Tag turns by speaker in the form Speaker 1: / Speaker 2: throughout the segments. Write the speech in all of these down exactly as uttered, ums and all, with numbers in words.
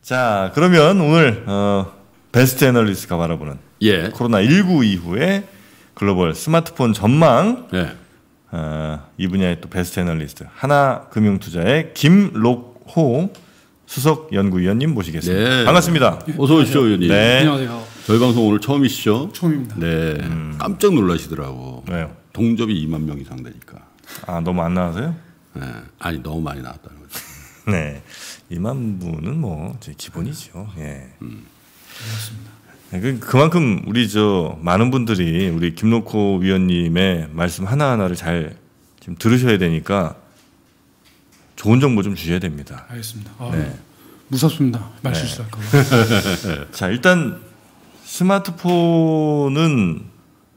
Speaker 1: 자, 그러면 오늘 어, 베스트 애널리스트가 바라보는
Speaker 2: 예.
Speaker 1: 코로나십구 이후에 글로벌 스마트폰 전망.
Speaker 2: 예.
Speaker 1: 어, 이 분야의 또 베스트 애널리스트 하나금융투자의 김록호 수석 연구위원님 모시겠습니다.
Speaker 2: 네.
Speaker 1: 반갑습니다.
Speaker 2: 어서 오십시오, 의원님.
Speaker 1: 네.
Speaker 3: 안녕하세요.
Speaker 2: 저희 방송 오늘 처음이시죠?
Speaker 3: 처음입니다.
Speaker 2: 네.
Speaker 1: 음.
Speaker 2: 깜짝 놀라시더라고.
Speaker 1: 왜요?
Speaker 2: 동접이 이만 명 이상 되니까.
Speaker 1: 아, 너무 안 나와서요?
Speaker 2: 네. 아니 너무 많이 나왔다는 거죠.
Speaker 1: 네. 이만 분은 뭐 제 기본이죠. 예.
Speaker 2: 음.
Speaker 3: 그렇습니다.
Speaker 1: 그- 그만큼 우리 저 많은 분들이 우리 김록호 위원님의 말씀 하나하나를 잘 지금 들으셔야 되니까 좋은 정보 좀 주셔야 됩니다.
Speaker 3: 알겠습니다. 아,
Speaker 1: 네.
Speaker 3: 무섭습니다. 말 실수할까 봐.
Speaker 1: 자, 일단 스마트폰은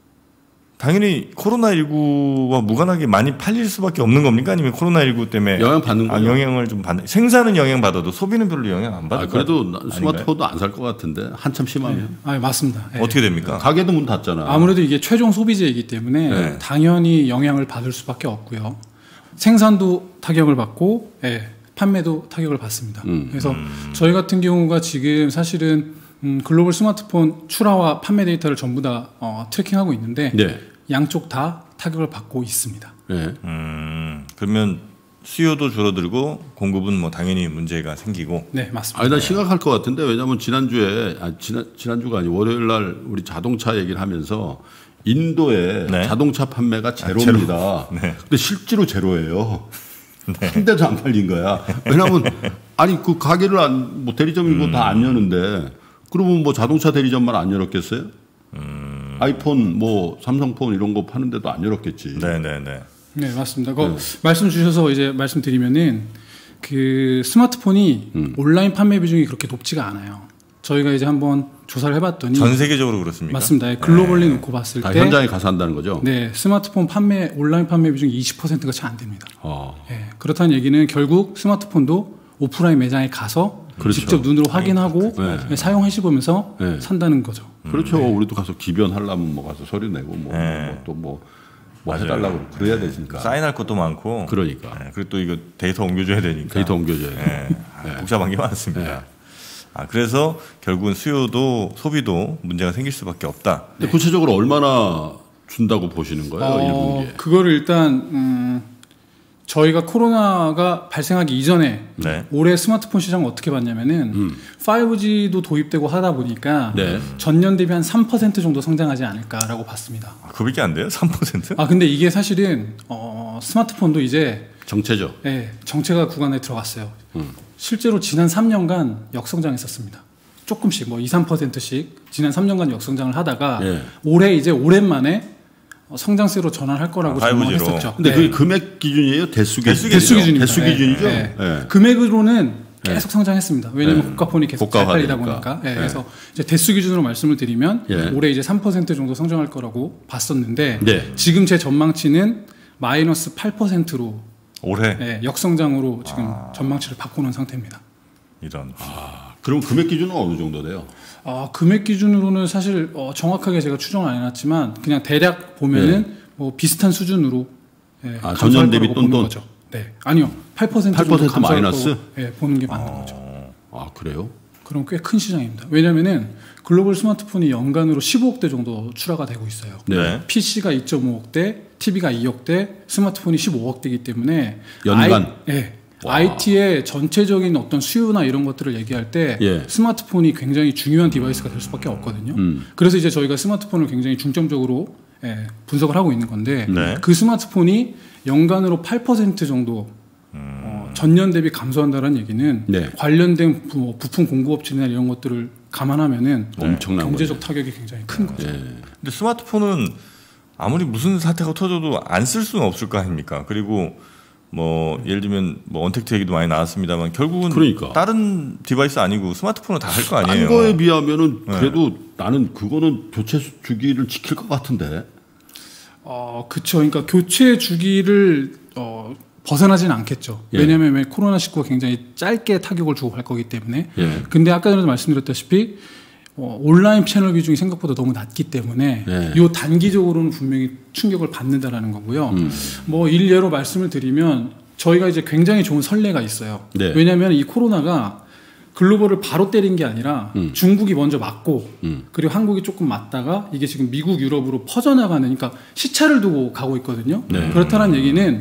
Speaker 1: 당연히 코로나십구와 무관하게 많이 팔릴 수밖에 없는 겁니까? 아니면 코로나십구 때문에
Speaker 2: 영향 받는
Speaker 1: 아,
Speaker 2: 거죠.
Speaker 1: 영향을 좀 받는 생산은 영향 받아도 소비는 별로 영향 안 받을
Speaker 2: 아,
Speaker 1: 것
Speaker 2: 그래도
Speaker 1: 같-
Speaker 2: 스마트폰도 안 살 것 같은데 한참 심하면.
Speaker 3: 아, 맞습니다. 예.
Speaker 1: 어떻게 됩니까?
Speaker 2: 가게도 문 닫잖아.
Speaker 3: 아무래도 이게 최종 소비재이기 때문에
Speaker 1: 네.
Speaker 3: 당연히 영향을 받을 수밖에 없고요. 생산도 타격을 받고, 예, 판매도 타격을 받습니다.
Speaker 2: 음.
Speaker 3: 그래서 저희 같은 경우가 지금 사실은 음, 글로벌 스마트폰 출하와 판매 데이터를 전부 다 어, 트래킹하고 있는데
Speaker 2: 네.
Speaker 3: 양쪽 다 타격을 받고 있습니다.
Speaker 2: 네.
Speaker 1: 음, 그러면 수요도 줄어들고 공급은 뭐 당연히 문제가 생기고.
Speaker 3: 네, 맞습니다.
Speaker 2: 아니 난 심각할 것 같은데 왜냐하면 지난주에 아, 지난 지난주가 아니 월요일 날 우리 자동차 얘기를 하면서 인도의
Speaker 1: 네.
Speaker 2: 자동차 판매가 제로입니다.
Speaker 1: 아, 제로. 네.
Speaker 2: 근데 실제로 제로예요. 한 대도 안 팔린 거야. 왜냐하면 아니 그 가게를 안, 뭐 대리점이고 다 안 여는데 그러면 뭐 자동차 대리점만 안 열었겠어요?
Speaker 1: 음.
Speaker 2: 아이폰 뭐 삼성폰 이런 거 파는데도 안 열었겠지.
Speaker 1: 네, 네, 네.
Speaker 3: 네, 맞습니다. 그 말씀 주셔서 이제 말씀드리면은 그 스마트폰이
Speaker 2: 음.
Speaker 3: 온라인 판매 비중이 그렇게 높지가 않아요. 저희가 이제 한번 조사를 해봤더니
Speaker 1: 전 세계적으로 그렇습니까?
Speaker 3: 맞습니다. 예, 글로벌리 놓고 봤을
Speaker 2: 다
Speaker 3: 때
Speaker 2: 현장에 가서 한다는 거죠.
Speaker 3: 네, 스마트폰 판매 온라인 판매 비중이 이십 퍼센트가 채 안 됩니다.
Speaker 2: 어.
Speaker 3: 예, 그렇다는 얘기는 결국 스마트폰도 오프라인 매장에 가서
Speaker 2: 그렇죠.
Speaker 3: 직접 눈으로 확인하고
Speaker 2: 네.
Speaker 3: 예, 사용하시면서
Speaker 2: 네.
Speaker 3: 산다는 거죠.
Speaker 2: 그렇죠. 우리도 가서 기변하려면 뭐 가서 서류 내고 뭐
Speaker 1: 네.
Speaker 2: 또 뭐 뭐
Speaker 1: 맞아요.
Speaker 2: 해달라고 그래야 되니까.
Speaker 1: 사인할 것도 많고.
Speaker 2: 그러니까
Speaker 1: 네, 그리고 또 이거 데이터 옮겨줘야 되니까.
Speaker 2: 데이터 옮겨줘야 돼.
Speaker 1: 네, 아, 복잡한 게 많습니다.
Speaker 2: 네.
Speaker 1: 아, 그래서 결국은 수요도 소비도 문제가 생길 수밖에 없다.
Speaker 2: 근데 구체적으로 얼마나 준다고 보시는 거예요?
Speaker 3: 어,
Speaker 2: 일 분기에.
Speaker 3: 그거를 일단 음, 저희가 코로나가 발생하기 이전에
Speaker 1: 네.
Speaker 3: 올해 스마트폰 시장을 어떻게 봤냐면은
Speaker 2: 음.
Speaker 3: 파이브지도 도입되고 하다 보니까
Speaker 2: 네.
Speaker 3: 전년 대비 한 삼 퍼센트 정도 성장하지 않을까라고 봤습니다.
Speaker 1: 아, 그밖에 안 돼요? 삼 퍼센트?
Speaker 3: 아 근데 이게 사실은 어, 스마트폰도 이제
Speaker 2: 정체죠.
Speaker 3: 예, 정체가 구간에 들어갔어요.
Speaker 2: 음.
Speaker 3: 실제로 지난 삼 년간 역성장했었습니다. 조금씩 뭐 이, 삼 퍼센트씩 지난 삼 년간 역성장을 하다가
Speaker 2: 예.
Speaker 3: 올해 이제 오랜만에 성장세로 전환할 거라고
Speaker 1: 아,
Speaker 3: 전망을
Speaker 1: 파이브지로.
Speaker 3: 했었죠.
Speaker 2: 근데
Speaker 3: 네.
Speaker 2: 그게 금액 기준이에요? 대수 기준?
Speaker 1: 대수
Speaker 3: 대수 기준입니다.
Speaker 2: 대수
Speaker 3: 네.
Speaker 2: 기준이죠.
Speaker 3: 네.
Speaker 2: 예.
Speaker 3: 금액으로는 계속 성장했습니다. 왜냐하면
Speaker 2: 네.
Speaker 3: 고가폰이 계속 잘 팔리다
Speaker 2: 고가화되니까.
Speaker 3: 보니까. 네.
Speaker 2: 네.
Speaker 3: 그래서 이제 대수 기준으로 말씀을 드리면
Speaker 2: 예.
Speaker 3: 올해 이제 삼 퍼센트 정도 성장할 거라고 봤었는데
Speaker 2: 네.
Speaker 3: 지금 제 전망치는 마이너스 팔 퍼센트로
Speaker 1: 올해
Speaker 3: 네, 역성장으로 지금
Speaker 1: 아.
Speaker 3: 전망치를 바꾸는 상태입니다.
Speaker 1: 이런.
Speaker 2: 아, 그럼 금액 기준은 어느 정도 돼요?
Speaker 3: 어, 금액 기준으로는 사실 어, 정확하게 제가 추정을 안 해놨지만 그냥 대략 보면은 뭐 비슷한 수준으로 예,
Speaker 2: 아,
Speaker 3: 감소할
Speaker 2: 전년 대비
Speaker 3: 거라고 보는
Speaker 2: 똔똔.
Speaker 3: 거죠. 네, 아니요, 팔 퍼센트
Speaker 2: 팔 퍼센트
Speaker 3: 정도 감소할
Speaker 2: 마이너스?
Speaker 3: 거고, 예, 보는 게 맞는 거죠.
Speaker 2: 아 그래요?
Speaker 3: 그럼 꽤 큰 시장입니다. 왜냐하면은 글로벌 스마트폰이 연간으로 십오억 대 정도 출하가 되고 있어요.
Speaker 1: 네.
Speaker 3: 피씨가 이 점 오억 대, 티비가 이억 대, 스마트폰이 십오억 대이기 때문에
Speaker 2: 연간?
Speaker 3: 아이, 예. 아이티의 전체적인 어떤 수요나 이런 것들을 얘기할 때
Speaker 2: 예.
Speaker 3: 스마트폰이 굉장히 중요한 디바이스가 될 수밖에 없거든요.
Speaker 2: 음.
Speaker 3: 그래서 이제 저희가 스마트폰을 굉장히 중점적으로 예, 분석을 하고 있는 건데
Speaker 1: 네.
Speaker 3: 그 스마트폰이 연간으로 팔 퍼센트 정도 어, 전년 대비 감소한다는 얘기는
Speaker 2: 네.
Speaker 3: 관련된 부, 뭐 부품 공급업체나 이런 것들을 감안하면은
Speaker 2: 엄청난
Speaker 3: 경제적 타격이 굉장히 큰 거죠.
Speaker 2: 예.
Speaker 1: 근데 스마트폰은 아무리 무슨 사태가 터져도 안 쓸 수는 없을 거 아닙니까? 그리고 뭐 예를 들면 뭐 언택트 얘기도 많이 나왔습니다만 결국은
Speaker 2: 그러니까.
Speaker 1: 다른 디바이스 아니고 스마트폰은 다 할 거 아니에요.
Speaker 2: 딴 거에 비하면은
Speaker 1: 네.
Speaker 2: 그래도 나는 그거는 교체 주기를 지킬 것 같은데.
Speaker 3: 어, 그쵸. 그러니까 교체 주기를 어, 벗어나지는 않겠죠.
Speaker 2: 예.
Speaker 3: 왜냐하면 왜 코로나십구가 굉장히 짧게 타격을 주고 갈 거기 때문에.
Speaker 2: 예.
Speaker 3: 근데 아까 전에도 말씀드렸다시피 어, 온라인 채널 비중이 생각보다 너무 낮기 때문에
Speaker 2: 예.
Speaker 3: 요 단기적으로는 분명히 충격을 받는다라는 거고요.
Speaker 2: 음.
Speaker 3: 뭐 일례로 말씀을 드리면 저희가 이제 굉장히 좋은 선례가 있어요.
Speaker 2: 네.
Speaker 3: 왜냐하면 이 코로나가 글로벌을 바로 때린 게 아니라
Speaker 2: 음.
Speaker 3: 중국이 먼저 맞고
Speaker 2: 음.
Speaker 3: 그리고 한국이 조금 맞다가 이게 지금 미국, 유럽으로 퍼져나가는 그러니까 시차를 두고 가고 있거든요.
Speaker 2: 네.
Speaker 3: 그렇다는 얘기는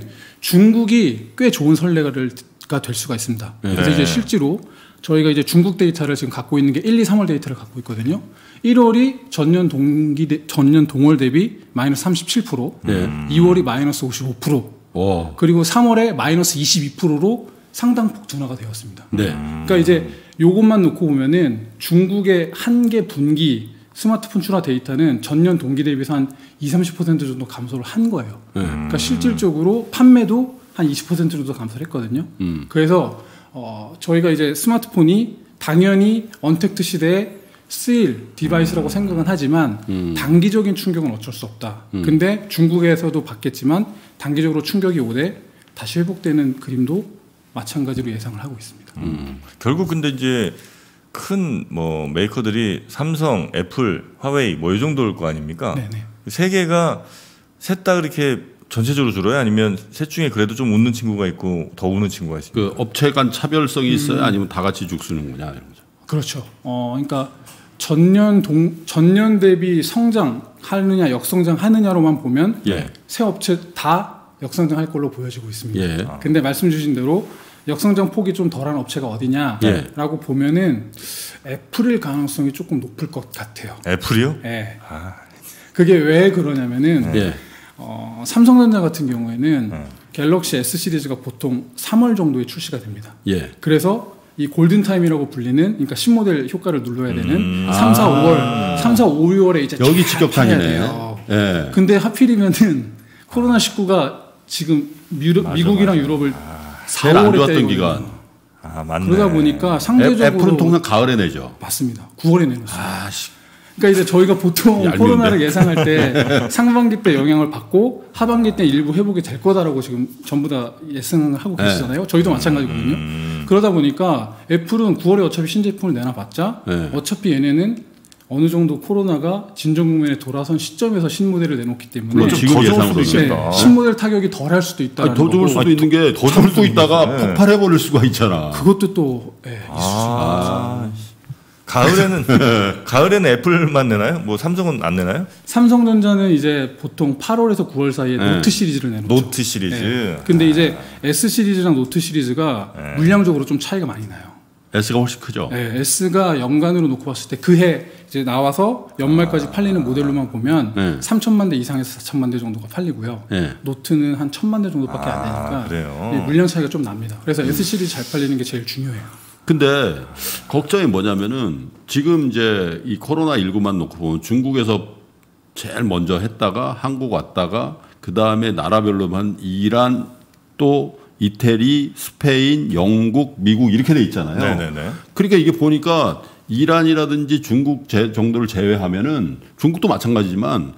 Speaker 3: 중국이 꽤 좋은 선례가 될 수가 있습니다.
Speaker 2: 네.
Speaker 3: 그래서 이제 실제로 저희가 이제 중국 데이터를 지금 갖고 있는 게 일, 이, 삼월 데이터를 갖고 있거든요. 일월이 전년 동기 대, 전년 동월 대비 마이너스 삼십칠 퍼센트,
Speaker 2: 네.
Speaker 3: 이월이 마이너스 오십오 퍼센트,
Speaker 2: 오.
Speaker 3: 그리고 삼월에 마이너스 이십이 퍼센트로 상당폭 둔화가 되었습니다.
Speaker 2: 네.
Speaker 3: 그러니까 이제 요것만 놓고 보면은 중국의 한 개 분기 스마트폰 출하 데이터는 전년 동기 대비해서 한 이십, 삼십 퍼센트 정도 감소를 한 거예요.
Speaker 2: 네.
Speaker 3: 그러니까 실질적으로 판매도 한 이십 퍼센트 정도 감소를 했거든요.
Speaker 2: 음.
Speaker 3: 그래서 어, 저희가 이제 스마트폰이 당연히 언택트 시대에 쓰일 디바이스라고 생각은 하지만
Speaker 2: 음.
Speaker 3: 단기적인 충격은 어쩔 수 없다.
Speaker 2: 음.
Speaker 3: 근데 중국에서도 받겠지만 단기적으로 충격이 오되 다시 회복되는 그림도 마찬가지로 예상을 하고 있습니다.
Speaker 1: 음. 결국 근데 이제 큰 뭐 메이커들이 삼성, 애플, 화웨이 뭐 이 정도일 거 아닙니까?
Speaker 3: 네네.
Speaker 1: 세 개가 셋 다 그렇게 전체적으로 줄어요? 아니면 셋 중에 그래도 좀 웃는 친구가 있고 더 우는 친구가 있습니까?
Speaker 2: 그 업체 간 차별성이 있어요?
Speaker 3: 음.
Speaker 2: 아니면 다 같이 죽쓰는구냐 이런 거죠.
Speaker 3: 그렇죠. 어, 그러니까 전년 동 전년 대비 성장하느냐 역성장하느냐로만 보면
Speaker 2: 예.
Speaker 3: 새 업체 다 역성장할 걸로 보여지고 있습니다.
Speaker 2: 예.
Speaker 3: 근데 말씀 주신 대로 역성장 폭이 좀 덜한 업체가 어디냐라고
Speaker 2: 예.
Speaker 3: 보면은 애플일 가능성이 조금 높을 것 같아요.
Speaker 1: 애플이요?
Speaker 3: 예.
Speaker 1: 아,
Speaker 3: 그게 왜 그러냐면은
Speaker 2: 예.
Speaker 3: 어, 삼성전자 같은 경우에는
Speaker 1: 네.
Speaker 3: 갤럭시 S 시리즈가 보통 삼월 정도에 출시가 됩니다.
Speaker 2: 예.
Speaker 3: 그래서 이 골든타임이라고 불리는 그러니까 신모델 효과를 눌러야 되는
Speaker 1: 음.
Speaker 3: 삼, 사,
Speaker 2: 아.
Speaker 3: 오월, 삼, 사, 오, 유월에 이제
Speaker 2: 여기
Speaker 3: 쫙
Speaker 2: 직격탄이네.
Speaker 3: 해야 돼요.
Speaker 2: 예.
Speaker 3: 근데 하필이면은 코로나 십구가 지금 미루,
Speaker 1: 맞아,
Speaker 3: 미국이랑
Speaker 1: 맞아.
Speaker 3: 유럽을
Speaker 2: 제일 안
Speaker 3: 사월에
Speaker 2: 좋았던
Speaker 3: 때리거든요.
Speaker 2: 기간.
Speaker 1: 아 맞네.
Speaker 3: 그러다 보니까 상대적으로
Speaker 2: 애- 애플은 통상 가을에 내죠.
Speaker 3: 맞습니다. 구월에 내놓습니다.
Speaker 2: 아, 씨.
Speaker 3: 그러니까 이제 저희가 보통
Speaker 2: 얄미운데?
Speaker 3: 코로나를 예상할 때 상반기 때 영향을 받고 하반기 때 일부 회복이 될 거다라고 지금 전부 다 예상을 하고
Speaker 2: 네.
Speaker 3: 계시잖아요. 저희도 마찬가지거든요.
Speaker 1: 음.
Speaker 3: 그러다 보니까 애플은 구월에 어차피 신제품을 내놔봤자
Speaker 2: 네.
Speaker 3: 어차피 얘네는 어느 정도 코로나가 진정 국면에 돌아선 시점에서 신모델을 내놓기 때문에
Speaker 2: 물론
Speaker 1: 좀
Speaker 2: 지금
Speaker 1: 더 좋을
Speaker 2: 예상으로
Speaker 1: 수도
Speaker 3: 네,
Speaker 1: 있겠다.
Speaker 3: 신모델 타격이 덜 할 수도 있다는
Speaker 2: 아니, 더 좋을 수도 있는 게 더 참고 있다가
Speaker 1: 있는데.
Speaker 2: 폭발해 버릴 수가 있잖아.
Speaker 3: 그것도 또 예, 있을 수
Speaker 1: 아, 가을에는 가을에는 애플만 내나요? 뭐 삼성은 안 내나요?
Speaker 3: 삼성전자는 이제 보통 팔월에서 구월 사이에
Speaker 2: 네.
Speaker 3: 노트 시리즈를 내놓죠.
Speaker 1: 노트 시리즈.
Speaker 3: 네. 근데 이제 S 시리즈랑 노트 시리즈가
Speaker 1: 네.
Speaker 3: 물량적으로 좀 차이가 많이 나요.
Speaker 2: S가 훨씬 크죠.
Speaker 3: 네, S가 연간으로 놓고 봤을 때 그 해 이제 나와서 연말까지 팔리는 모델로만 보면
Speaker 2: 네.
Speaker 3: 삼천만 대 이상에서 사천만 대 정도가 팔리고요.
Speaker 2: 네.
Speaker 3: 노트는 한 천만 대 정도밖에 안 되니까
Speaker 1: 아, 그래요?
Speaker 3: 네, 물량 차이가 좀 납니다. 그래서 S 시리즈 잘 팔리는 게 제일 중요해요.
Speaker 2: 근데 걱정이 뭐냐면은 지금 이제 이 코로나십구만 놓고 보면 중국에서 제일 먼저 했다가 한국 왔다가 그 다음에 나라별로만 이란 또 이태리, 스페인, 영국, 미국 이렇게 돼 있잖아요.
Speaker 1: 네네네.
Speaker 2: 그러니까 이게 보니까 이란이라든지 중국 제, 정도를 제외하면은 중국도 마찬가지지만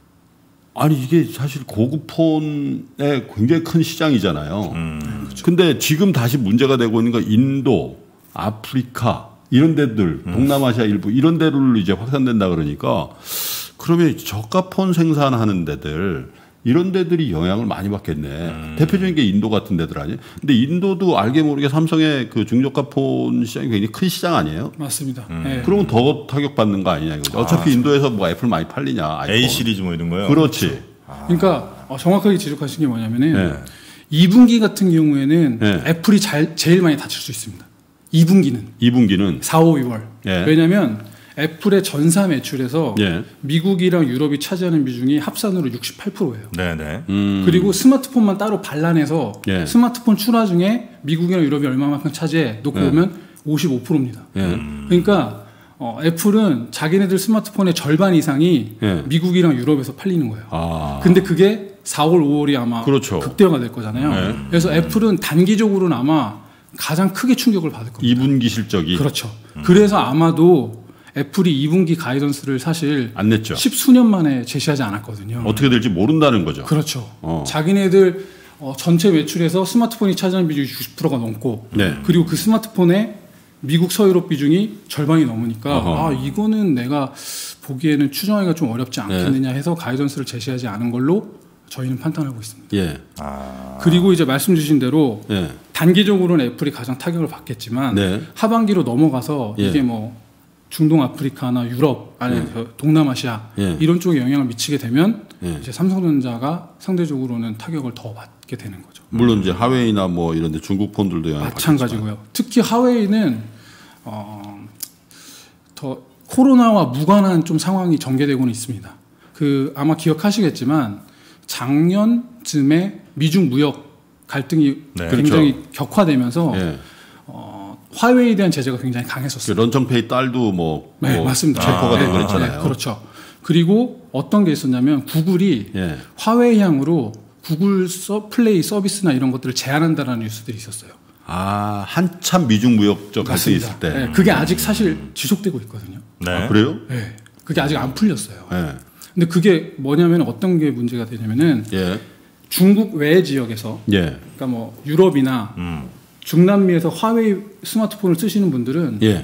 Speaker 2: 아니 이게 사실 고급 폰의 굉장히 큰 시장이잖아요.
Speaker 1: 음.
Speaker 2: 근데 지금 다시 문제가 되고 있는 건 인도, 아프리카 이런 데들,
Speaker 1: 음.
Speaker 2: 동남아시아 일부 이런 데로 이제 확산된다 그러니까 그러면 저가 폰 생산하는 데들 이런 데들이 영향을 많이 받겠네.
Speaker 1: 음.
Speaker 2: 대표적인 게 인도 같은 데들 아니에요? 근데 인도도 알게 모르게 삼성의 그 중저가 폰 시장이 굉장히 큰 시장 아니에요?
Speaker 3: 맞습니다.
Speaker 1: 음.
Speaker 3: 네.
Speaker 2: 그러면 더 타격받는 거 아니냐 이거죠. 어차피 인도에서 뭐 애플 많이 팔리냐. 아이폰.
Speaker 1: A 시리즈 뭐 이런 거요.
Speaker 2: 그렇지.
Speaker 3: 그러니까 어, 정확하게 지적하신 게 뭐냐면은
Speaker 2: 네.
Speaker 3: 이 분기 같은 경우에는
Speaker 2: 네.
Speaker 3: 애플이 잘, 제일 많이 다칠 수 있습니다. 이 분기는
Speaker 2: 이 분기는
Speaker 3: 사, 오, 유월.
Speaker 2: 예.
Speaker 3: 왜냐하면 애플의 전사 매출에서
Speaker 2: 예.
Speaker 3: 미국이랑 유럽이 차지하는 비중이 합산으로 육십팔 퍼센트예요.
Speaker 1: 네네.
Speaker 2: 음.
Speaker 3: 그리고 스마트폰만 따로 반란해서
Speaker 2: 예.
Speaker 3: 스마트폰 출하 중에 미국이랑 유럽이 얼마만큼 차지해 놓고
Speaker 2: 예.
Speaker 3: 보면 오십오 퍼센트입니다.
Speaker 2: 예.
Speaker 3: 그러니까 어, 애플은 자기네들 스마트폰의 절반 이상이
Speaker 2: 예.
Speaker 3: 미국이랑 유럽에서 팔리는 거예요.
Speaker 2: 아.
Speaker 3: 근데 그게 사월, 오월이 아마
Speaker 2: 그렇죠.
Speaker 3: 극대화가 될 거잖아요.
Speaker 2: 네.
Speaker 3: 그래서 애플은 단기적으로는 아마 가장 크게 충격을 받을 겁니다.
Speaker 2: 이 분기 실적이
Speaker 3: 그렇죠. 그래서 아마도 애플이 이 분기 가이던스를 사실
Speaker 2: 안 냈죠.
Speaker 3: 십수년 만에 제시하지 않았거든요.
Speaker 2: 어떻게 될지 모른다는 거죠.
Speaker 3: 그렇죠.
Speaker 2: 어.
Speaker 3: 자기네들 어, 전체 매출에서 스마트폰이 차지하는 비중이 육십 퍼센트가 넘고
Speaker 2: 네.
Speaker 3: 그리고 그 스마트폰에 미국 서유럽 비중이 절반이 넘으니까
Speaker 2: 어허.
Speaker 3: 아 이거는 내가 보기에는 추정하기가 좀 어렵지 않겠느냐 해서 가이던스를 제시하지 않은 걸로 저희는 판단하고 있습니다.
Speaker 2: 예.
Speaker 1: 아.
Speaker 3: 그리고 이제 말씀 주신 대로
Speaker 2: 예.
Speaker 3: 단기적으로는 애플이 가장 타격을 받겠지만
Speaker 2: 네.
Speaker 3: 하반기로 넘어가서
Speaker 2: 예.
Speaker 3: 이게 뭐 중동 아프리카나 유럽 아니
Speaker 2: 예.
Speaker 3: 동남아시아
Speaker 2: 예.
Speaker 3: 이런 쪽에 영향을 미치게 되면
Speaker 2: 예.
Speaker 3: 이제 삼성전자가 상대적으로는 타격을 더 받게 되는 거죠.
Speaker 2: 물론 이제 하웨이나 뭐 이런데 중국 폰들도 영향을
Speaker 3: 마찬가지고요. 특히 하웨이는 어, 더 코로나와 무관한 좀 상황이 전개되고는 있습니다. 그 아마 기억하시겠지만 작년쯤에 미중 무역 갈등이
Speaker 1: 네.
Speaker 3: 굉장히
Speaker 2: 그렇죠.
Speaker 3: 격화되면서
Speaker 2: 예.
Speaker 3: 어, 화웨이에 대한 제재가 굉장히 강했었어요.
Speaker 2: 그 런청페이 딸도 뭐,
Speaker 3: 네,
Speaker 2: 뭐
Speaker 3: 맞습니다.
Speaker 2: 체포가
Speaker 3: 아,
Speaker 2: 되고
Speaker 3: 네,
Speaker 2: 그랬잖아요.
Speaker 3: 네, 그렇죠. 그리고 어떤 게 있었냐면 구글이
Speaker 2: 예.
Speaker 3: 화웨이향으로 구글 서, 플레이 서비스나 이런 것들을 제한한다라는 뉴스들이 있었어요.
Speaker 2: 아, 한참 미중 무역적 갈등이 있을 때.
Speaker 3: 네, 그게 아직 사실 지속되고 있거든요.
Speaker 1: 네.
Speaker 2: 아, 그래요?
Speaker 3: 네, 그게 아직 안 풀렸어요.
Speaker 2: 예.
Speaker 3: 근데 그게 뭐냐면 어떤 게 문제가 되냐면은
Speaker 2: 예.
Speaker 3: 중국 외 지역에서
Speaker 2: 예.
Speaker 3: 그러니까 뭐 유럽이나
Speaker 1: 음.
Speaker 3: 중남미에서 화웨이 스마트폰을 쓰시는 분들은
Speaker 2: 예.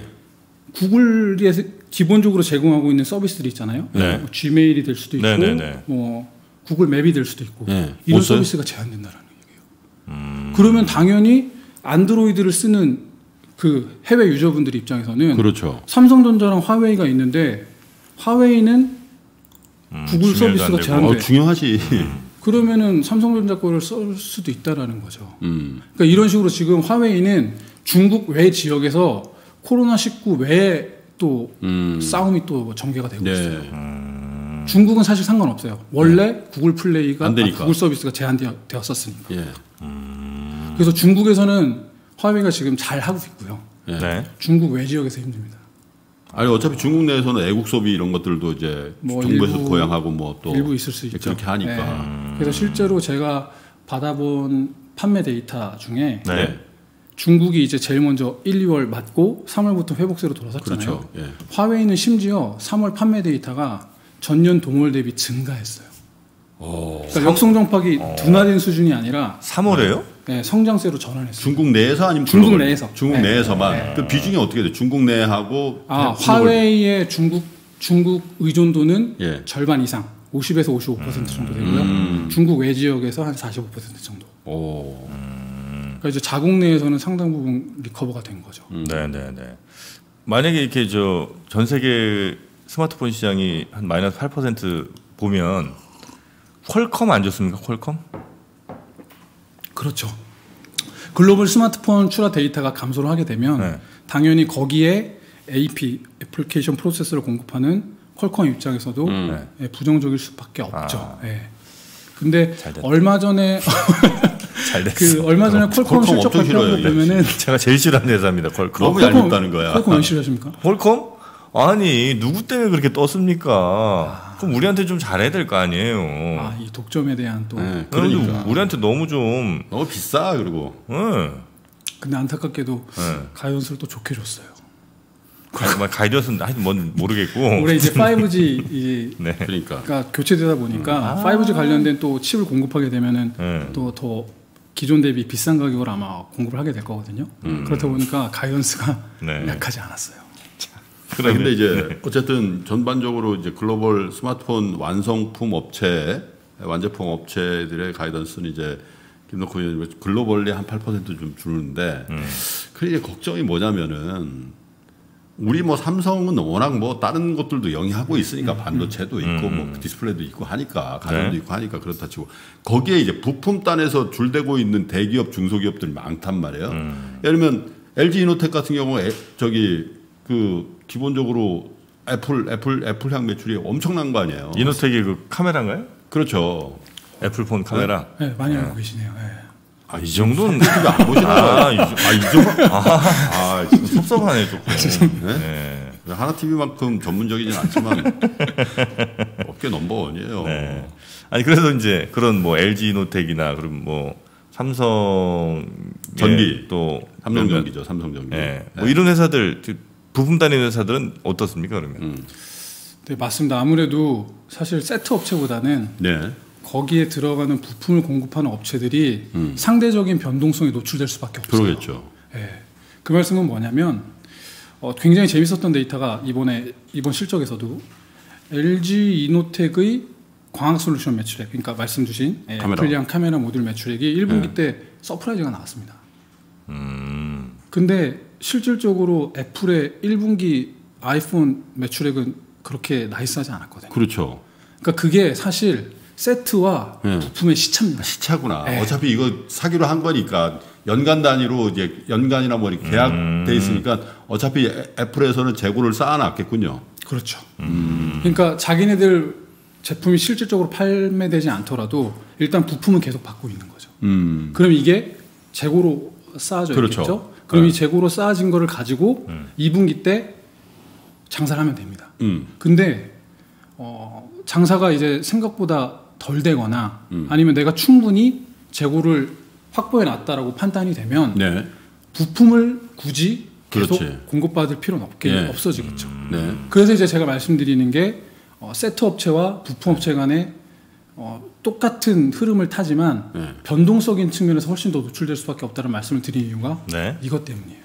Speaker 3: 구글에서 기본적으로 제공하고 있는 서비스들이 있잖아요.
Speaker 1: 네.
Speaker 3: 뭐 지메일이 될 수도 있고,
Speaker 1: 네, 네, 네.
Speaker 3: 뭐 구글 맵이 될 수도 있고
Speaker 2: 네.
Speaker 3: 이런
Speaker 2: 못 써요?
Speaker 3: 서비스가 제한된다라는 얘기예요. 음. 그러면 당연히 안드로이드를 쓰는 그 해외 유저분들 입장에서는
Speaker 2: 그렇죠.
Speaker 3: 삼성전자랑 화웨이가 있는데 화웨이는
Speaker 1: 음,
Speaker 3: 구글
Speaker 1: 중요해도 안
Speaker 3: 서비스가
Speaker 1: 되고.
Speaker 3: 제한돼.
Speaker 2: 어, 중요하지.
Speaker 3: 그러면은 삼성전자 거를 쓸 수도 있다라는 거죠.
Speaker 2: 음.
Speaker 3: 그러니까 이런 식으로 지금 화웨이는 중국 외 지역에서 코로나 십구 외에 또
Speaker 2: 음.
Speaker 3: 싸움이 또 전개가 되고
Speaker 2: 네.
Speaker 3: 있어요. 중국은 사실 상관없어요. 원래 구글 플레이가
Speaker 2: 안 되니까.
Speaker 3: 아, 구글 서비스가 제한되었었으니까.
Speaker 2: 예.
Speaker 3: 그래서 중국에서는 화웨이가 지금 잘 하고 있고요.
Speaker 2: 예.
Speaker 1: 네.
Speaker 3: 중국 외 지역에서 힘듭니다.
Speaker 2: 아니 어차피 중국 내에서는 애국 소비 이런 것들도 이제
Speaker 3: 뭐
Speaker 2: 정부에서
Speaker 3: 일부-
Speaker 2: 고양하고 뭐 또
Speaker 3: 일부 있을 수 있죠.
Speaker 2: 그렇게 하니까.
Speaker 3: 네. 그래서 실제로 제가 받아본 판매 데이터 중에
Speaker 1: 네.
Speaker 2: 네.
Speaker 3: 중국이 이제 제일 먼저 일, 이월 맞고 삼월부터 회복세로 돌아섰잖아요.
Speaker 2: 그렇죠. 예.
Speaker 3: 화웨이는 심지어 삼월 판매 데이터가 전년 동월 대비 증가했어요.
Speaker 2: 어.
Speaker 3: 그러니까 역성장팍이 둔화된 수준이 아니라
Speaker 1: 삼월에요?
Speaker 3: 네, 성장세로 전환했어요.
Speaker 2: 중국 내에서 아니면
Speaker 3: 중국
Speaker 2: 글로벌?
Speaker 3: 내에서.
Speaker 2: 중국
Speaker 3: 네.
Speaker 2: 내에서만. 그 비중이 어떻게 돼? 중국 내하고
Speaker 3: 아,
Speaker 2: 글로벌-
Speaker 3: 화웨이의 중국 중국 의존도는
Speaker 2: 예.
Speaker 3: 절반 이상, 오십에서 오십오 퍼센트 정도 되고요.
Speaker 2: 음.
Speaker 3: 중국 외 지역에서 한 사십오 퍼센트 정도.
Speaker 2: 오.
Speaker 3: 그러니까 이제 자국 내에서는 상당 부분 리커버가 된 거죠.
Speaker 2: 음.
Speaker 1: 네, 네, 네. 만약에 이렇게 저 전 세계 스마트폰 시장이 한 마이너스 팔 퍼센트 보면 퀄컴 안 좋습니까? 퀄컴?
Speaker 3: 그렇죠. 글로벌 스마트폰 출하 데이터가 감소를 하게 되면
Speaker 1: 네.
Speaker 3: 당연히 거기에 에이피 애플리케이션 프로세서를 공급하는 퀄컴 입장에서도
Speaker 2: 음.
Speaker 3: 예, 부정적일 수밖에 없죠.
Speaker 1: 아.
Speaker 3: 예. 근데
Speaker 1: 잘 됐다.
Speaker 3: 얼마 전에
Speaker 1: 잘 됐어.
Speaker 3: 그 얼마 전에 퀄컴
Speaker 2: 퀄컴
Speaker 3: 실적
Speaker 2: 엄청
Speaker 3: 발표한 거
Speaker 2: 싫어요,
Speaker 3: 보면은
Speaker 1: 제가 제일 싫어하는 회사입니다. 퀄컴.
Speaker 2: 너무
Speaker 3: 퀄컴-
Speaker 2: 얄밉다는 거야.
Speaker 3: 퀄컴 왜 싫어하십니까?
Speaker 1: 퀄컴? 아니 누구 때문에 그렇게 떴습니까? 그럼 우리한테 좀 잘해야 될 거 아니에요.
Speaker 3: 아, 이 독점에 대한 또
Speaker 2: 네,
Speaker 1: 그런데
Speaker 2: 그러니까.
Speaker 1: 우리한테 너무 좀
Speaker 2: 너무 비싸 그리고.
Speaker 1: 예.
Speaker 3: 근데 안타깝게도
Speaker 1: 예.
Speaker 3: 가이던스를 또 좋게 줬어요.
Speaker 1: 가- 가이드였은 하여튼 뭔 모르겠고.
Speaker 3: 올해 이제 파이브지 이
Speaker 1: 네.
Speaker 2: 그러니까.
Speaker 3: 그러니까 교체되다 보니까 파이브지 관련된 또 칩을 공급하게 되면은
Speaker 1: 네.
Speaker 3: 또 더 기존 대비 비싼 가격으로 아마 공급을 하게 될 거거든요. 그렇다 보니까 가이던스가
Speaker 1: 네.
Speaker 3: 약하지 않았어요.
Speaker 2: 아, 근데 이제
Speaker 1: 네.
Speaker 2: 어쨌든 전반적으로 이제 글로벌 스마트폰 완성품 업체, 완제품 업체들의 가이던스는 이제 김덕호 의원님 글로벌리 한 팔 퍼센트 좀 주는데,
Speaker 1: 음.
Speaker 2: 그게 걱정이 뭐냐면은 우리 뭐 삼성은 워낙 뭐 다른 것들도 영위하고 있으니까 반도체도 있고 뭐 디스플레이도 있고 하니까 가전도
Speaker 1: 네.
Speaker 2: 있고 하니까 그렇다 치고 거기에 이제 부품단에서 줄대고 있는 대기업 중소기업들이 많단 말이에요.
Speaker 1: 음.
Speaker 2: 예를 들면 엘지 이노텍 같은 경우 에, 저기 그 기본적으로 애플 애플 애플향 매출이 엄청난 거 아니에요.
Speaker 1: 이노텍이 그 카메라인가요?
Speaker 2: 그렇죠.
Speaker 1: 애플폰 카메라.
Speaker 3: 네, 많이 알고 계시네요. 네.
Speaker 1: 아, 이 정도는
Speaker 2: 이거 안 보시는 거예요?
Speaker 1: 아, 이, 정- 아, 이 정도 아,
Speaker 2: 아, 진짜.
Speaker 1: 섭섭하네 조금.
Speaker 2: 네?
Speaker 1: 네.
Speaker 2: 하나티비만큼 전문적이진 않지만 업계 넘버원이에요.
Speaker 1: 네. 아니 그래서 이제 그런 뭐 엘지 이노텍이나 그럼 뭐 삼성
Speaker 2: 전기.
Speaker 1: 또
Speaker 2: 삼성전기죠, 삼성전기.
Speaker 1: 예. 뭐 이런 회사들 부품 단위 회사들은 어떻습니까 그러면?
Speaker 2: 음.
Speaker 3: 네, 맞습니다. 아무래도 사실 세트 업체보다는
Speaker 2: 네.
Speaker 3: 거기에 들어가는 부품을 공급하는 업체들이
Speaker 2: 음.
Speaker 3: 상대적인 변동성에 노출될 수밖에 없어요.
Speaker 2: 그러겠죠.
Speaker 3: 예. 그 말씀은 뭐냐면 어, 굉장히 재밌었던 데이터가 이번에 이번 실적에서도 엘지 이노텍의 광학 솔루션 매출액, 그러니까 말씀 주신 예,
Speaker 2: 카메라.
Speaker 3: 애플리안 카메라 모듈 매출액이 일 분기
Speaker 2: 네.
Speaker 3: 때 서프라이즈가 나왔습니다.
Speaker 1: 음.
Speaker 3: 근데 실질적으로 애플의 일 분기 아이폰 매출액은 그렇게 나이스하지 않았거든요.
Speaker 2: 그렇죠.
Speaker 3: 그러니까 그게 사실 세트와
Speaker 2: 네.
Speaker 3: 부품의 시차입니다.
Speaker 2: 시차구나.
Speaker 3: 네.
Speaker 2: 어차피 이거 사기로 한 거니까 연간 단위로 이제 연간이나 뭐 이렇게 계약돼
Speaker 1: 음.
Speaker 2: 있으니까 어차피 애플에서는 재고를 쌓아놨겠군요.
Speaker 3: 그렇죠.
Speaker 2: 음.
Speaker 3: 그러니까 자기네들 제품이 실질적으로 판매되지 않더라도 일단 부품은 계속 받고 있는 거죠.
Speaker 2: 음.
Speaker 3: 그럼 이게 재고로 쌓아져
Speaker 2: 그렇죠.
Speaker 3: 있겠죠. 그럼
Speaker 2: 네.
Speaker 3: 이 재고로 쌓아진 거를 가지고
Speaker 1: 음.
Speaker 3: 이 분기 때 장사를 하면 됩니다.
Speaker 2: 음.
Speaker 3: 근데 어, 장사가 이제 생각보다 덜 되거나
Speaker 2: 음.
Speaker 3: 아니면 내가 충분히 재고를 확보해 놨다라고 판단이 되면
Speaker 2: 네.
Speaker 3: 부품을 굳이 계속
Speaker 2: 그렇지.
Speaker 3: 공급받을 필요는 없게
Speaker 2: 예.
Speaker 3: 없어지겠죠.
Speaker 2: 네.
Speaker 3: 그래서 이제 제가 말씀드리는 게 어, 세트 업체와 부품 업체 간에 어, 똑같은 흐름을 타지만
Speaker 2: 네.
Speaker 3: 변동적인 측면에서 훨씬 더 노출될 수밖에 없다는 말씀을 드린 이유가
Speaker 1: 네.
Speaker 3: 이것 때문이에요.